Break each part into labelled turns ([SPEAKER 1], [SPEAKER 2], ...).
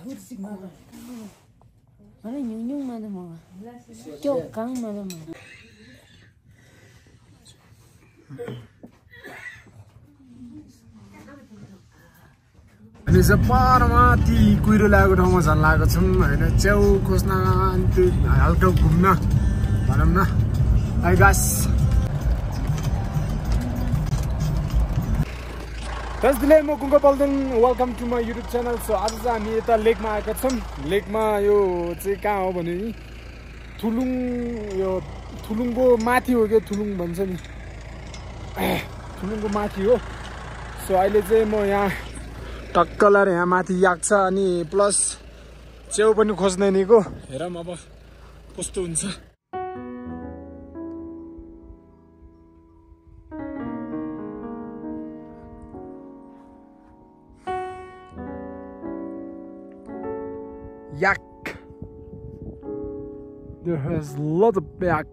[SPEAKER 1] Mana nyung mana mga. Cokang mana mga.
[SPEAKER 2] अहिले चाहिँ परमाथि कुहिरो लागेको ठाउँमा झन् लागेको छौँ होइन च्याउ खोज्न अनि त्यो हल्का घुम्न भनौँ न हाई गाइस त्यसले म Kungko Palden welcome to my YouTube channel so आज चाहिँ हामी यता लेकमा आएका छौँ लेकमा यो चाहिँ कहाँ हो भने नि थुलुङ यो थुलुङको माथि हो क्या थुलुङ भन्छ नि थुलुङको माथि हो सो अहिले चाहिँ म यहाँ टक्क लाएर यहाँ माथि याक्छ अनि प्लस च्याउ पनि खोज्दै निको हेरौँ अब कस्तो हुन्छ yak there has lot of yak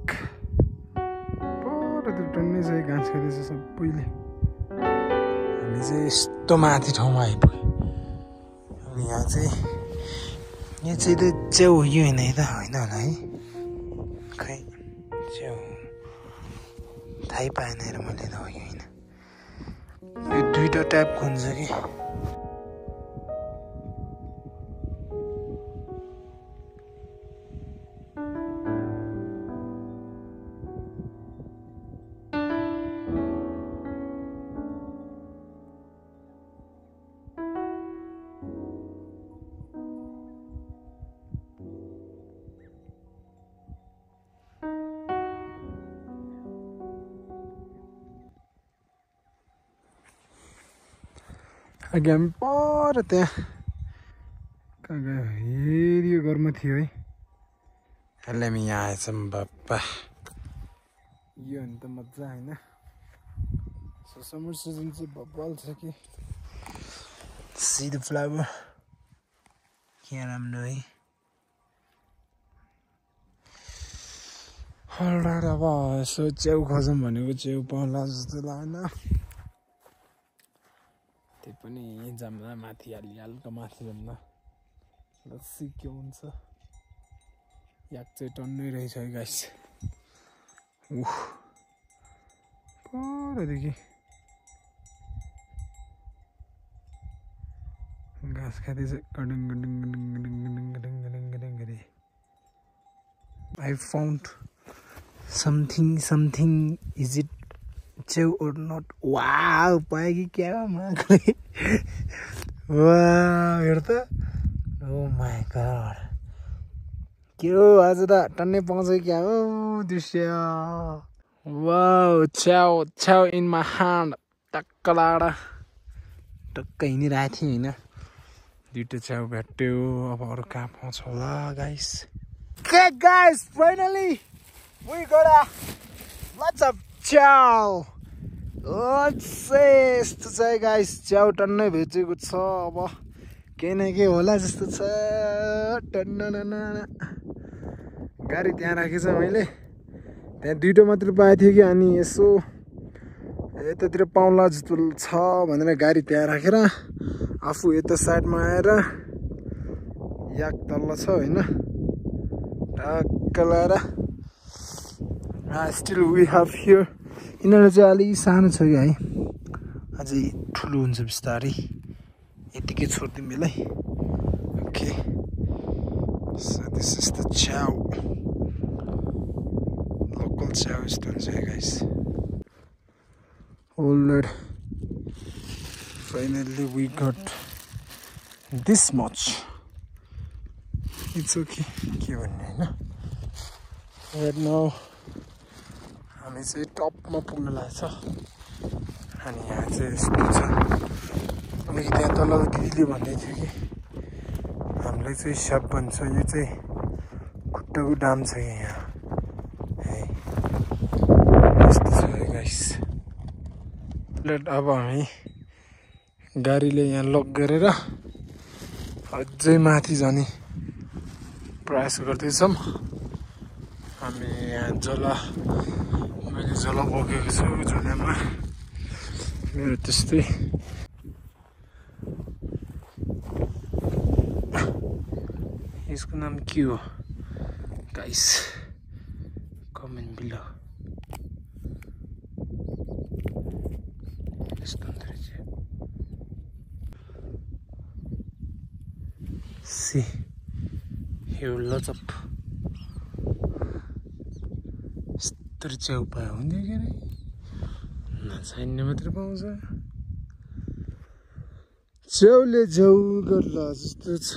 [SPEAKER 2] पर त्यो टन्नै चाहिँ घाँस खाँदैछ सबैले हामी चाहिँ यस्तो माथि ठाउँमा आइपुग्यो अनि यहाँ चाहिँ यो चाहिँ त च्याउ हो यो होइन है त होइन होला है खै च्याउ थाहै पाएन र मैले त हो कि होइन यो दुईटा टाइपको हुन्छ कि अघि हामी पर त्यहाँ कहाँ गयो हेरियो घरमा थियो है अहिले हामी यहाँ आएछौँ बाबा यो भने त मजा होइन सो समर सिजन चाहिँ बब्बल छ कि सी द फ्लावर क्या राम्रो है अलराइट अब यसो च्याउ खोजौँ भनेको च्याउ पाउला जस्तो लागेन त्यही पनि जाम्दा माथि अलि हल्का माथि जाम्दा लस्सी के हुन्छ याक चाहिँ टन्नै रहेछ है गाइस परदेखि घाँस खाँदैछ गडङ गडङ गडङ गडङ गडङ गडङ गडङ गडङ गरे I found something is it च्याउ or not wow पायो कि क्या माको वाह हेर त ओ माय गॉड के हो आज त टन्नै पाउँछ क्या हो दृश्य वाउ च्याउ इन माई ह्यान्ड टक्क लाएर टक्क हिँडिरहेको थिएँ होइन दुईटा च्याउ भेट्यो अब अरू कहाँ पाउँछ होला guys Okay guys, finally we got lots of chow. Let's say यस्तो छ गाइस च्याउ टन्नै भेटेको छ अब केही न केही होला जस्तो छ टन्न गाडी त्यहाँ राखेछ मैले त्यहाँ दुईटा मात्र पाएको थियो कि अनि यसो यतातिर पाउला जस्तो छ भनेर गाडी त्यहाँ राखेर आफू यता साइडमा आएर याक तल्ल छ होइन टक्क लाएर स्टिल वी हेभ हियर यिनीहरू चाहिँ अलिक सानो छ कि है अझै ठुलो हुन्छ बिस्तारै यतिकै छोडिदिउँ यसलाई okay so this is the च्याउ लोकल च्याउ यस्तो हुन्छ है guys alright finally we got this much it's okay के भन्ने होइन राइट नाउ हामी चाहिँ टपमा पुग्न लाग्छ अनि यहाँ चाहिँ यस्तो छ अलिकति त्यहाँ तल दिदीले भन्दै थियो कि हामीलाई चाहिँ स्याप भन्छ यो चाहिँ खुट्टाको डाम छ यहाँ है यस्तो छ गाइस अब हामी गाडीले यहाँ लक गरेर अझै माथि जाने प्रयास गर्दैछौँ हामी यहाँ मैले जला बोकेको छु झोलामा मेरो त्यस्तै यसको नाम के हो गाइस कमेन्ट बिलो यस्तो हुँदो रहेछ सी here lots of यस्तो च्याउ पाए हुन्थ्यो के अरे नचाहिने मात्र पाउँछ च्याउले च्याउ गर्ला जस्तो छ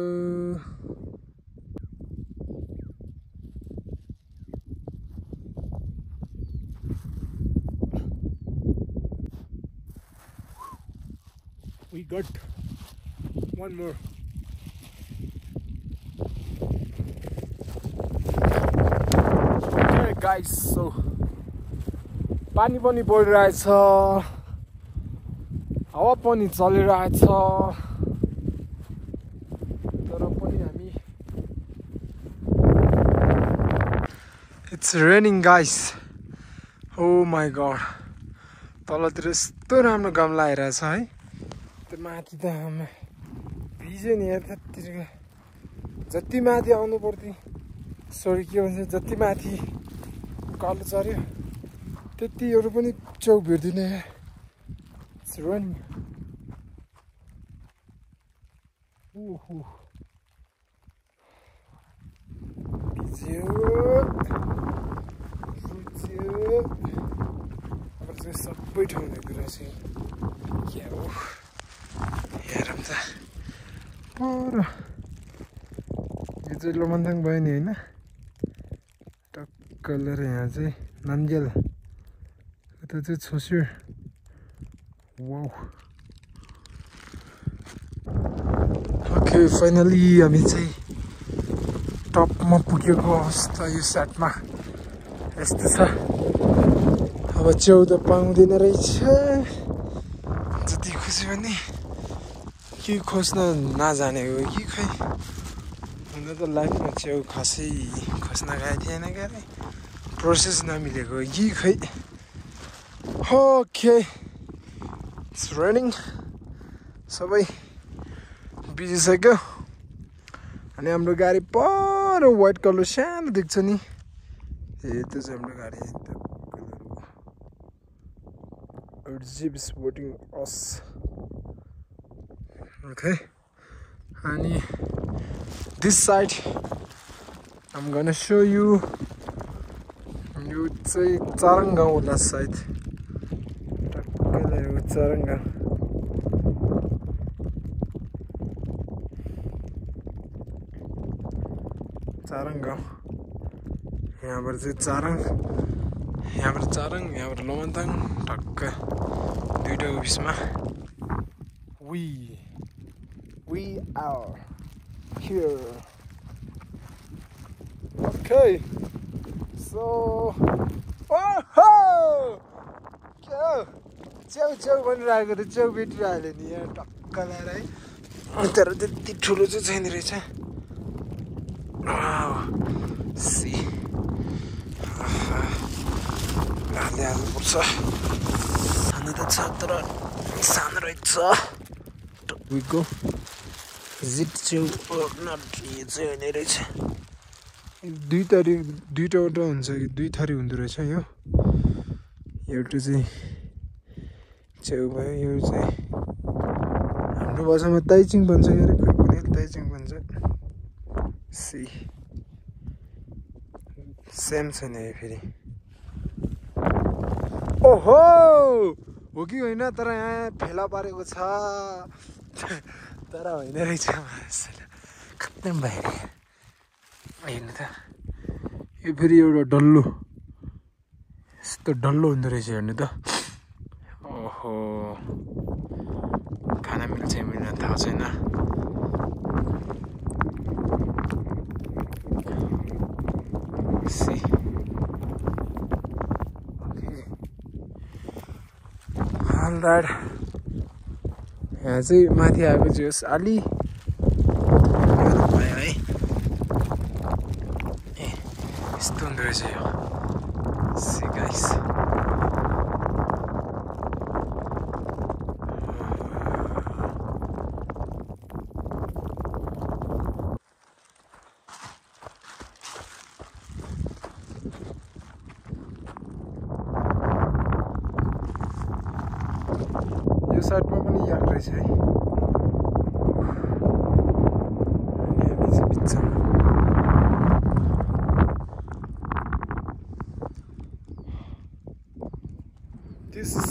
[SPEAKER 2] we got one more okay guys so पानी पनि बढिरहेछ हावा पनि चलिरहेछ तर पनि हामी it's raining guys oh my god तलतिर यस्तो राम्रो घाम लागिरहेछ है त्यो माथि त हामी भिज्यो नि यतातिर जति माथि आउनु पर्थ्यो सरी के भन्छ जति माथि कालो चर्यो त्यतिहरू पनि च्याउ भेट्दिन it's raining भिज्यो अब चाहिँ सबै ठाउँको कुरा चाहिँ के हो हेरौँ त पर यो चाहिँ लोमन्थाङ भयो नि होइन टक्क लिएर यहाँ चाहिँ नाम्गेल यता चाहिँ छोस्यो वाउ ओके फाइनली हामी चाहिँ टपमा पुगेको अवस्था यो साइडमा यस्तो छ अब च्याउ त पाउँदैन रहेछ जति खुसी भने के खोज्न नजानेको कि खै हुन त लाइफमा च्याउ खासै खोज्न गएको थिएन क्यारे प्रोसेस नमिलेको कि खै ओके इट्स रनिङ सबै बिजिसक्यो अनि हाम्रो गाडी पर व्हाइट कलर सानो देख्छ नि ए त्यो चाहिँ हाम्रो गाडी Jeep is waiting us. Okay, and this side I'm gonna show you. You say Charanggaon last side. Charanggaon. Charanggaon. यहाँ पर चाहिँ चारङ यहाँबाट चारङ यहाँबाट लोमन्थाङ टक्क दुईटाको बिचमा we are here okay so oh च्याउ च्याउ भनिरहेको त च्याउ भेटिरहेको नि यहाँ टक्क लाएर है तर त्यति ठुलो चाहिँ छैन रहेछ सी हाल्नुपर्छ खानु त छ तर सानो रहेछ विको जिप च्याउ नट यो चाहिँ हुने रहेछ दुईवटा हुन्छ कि दुई थरी हुँदो रहेछ यो एउटा चाहिँ च्याउ भयो यो चाहिँ हाम्रो भाषामा ताइचिङ भन्छ अरे कोही पनि ताइचिङ भन्छ सी सेम छैन यो फेरि ओहो हो कि होइन तर यहाँ फेला पारेको छ तर होइन रहेछ खत्तम भयो हेर्नु त यो फेरि एउटा डल्लो यस्तो डल्लो हुँदो रहेछ हेर्नु त ओहो खाना मिल्छ मिल्दैन थाहा छैन सी अलराइट यहाँ चाहिँ माथि आएको चाहिँ होस् अलि भयो है ए यस्तो हुँदो रहेछ यो सी गाइस साइडमा पनि याक रहेछ है हामी चाहिँ बिचमा This is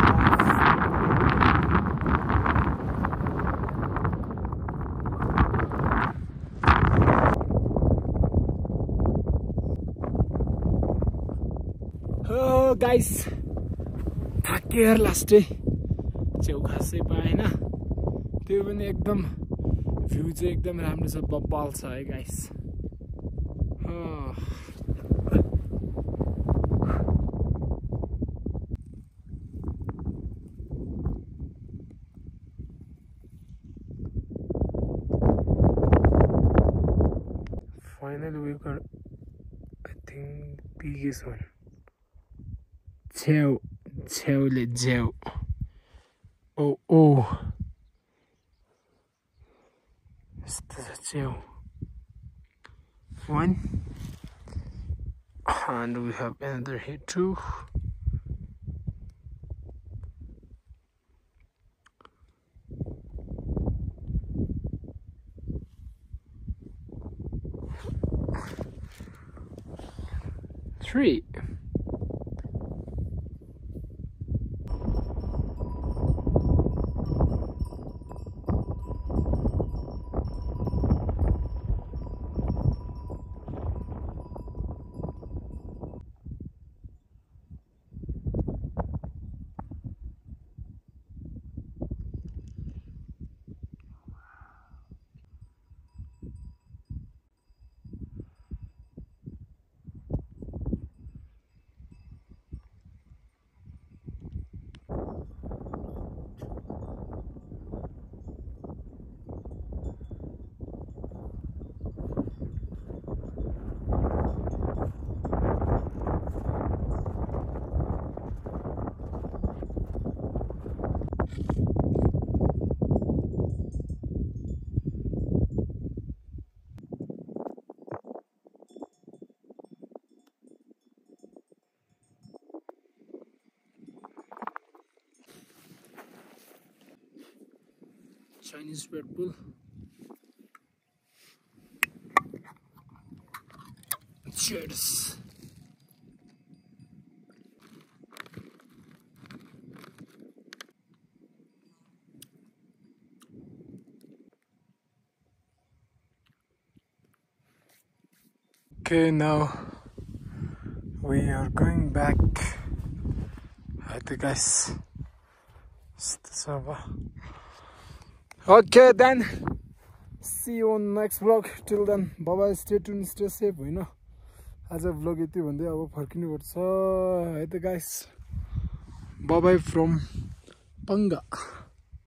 [SPEAKER 2] oh guys थाकेर लास्टै च्याउ खासै पाएन त्यो पनि एकदम भ्यू चाहिँ एकदम राम्रो छ बब्बाल छ है guys Finally we got I think biggest one च्याउले ज्याउ ओ यस्तो छ च्याउ one and we have another here too three Chinese Red Bull. Cheers. Okay, now we are going back. I think guys. Okay then, see you on next vlog. Till then, bye bye. Stay tuned, stay safe. You know, as a vlog यति भन्दै अब फर्किनु पर्छ है त guys. Bye bye from Panga.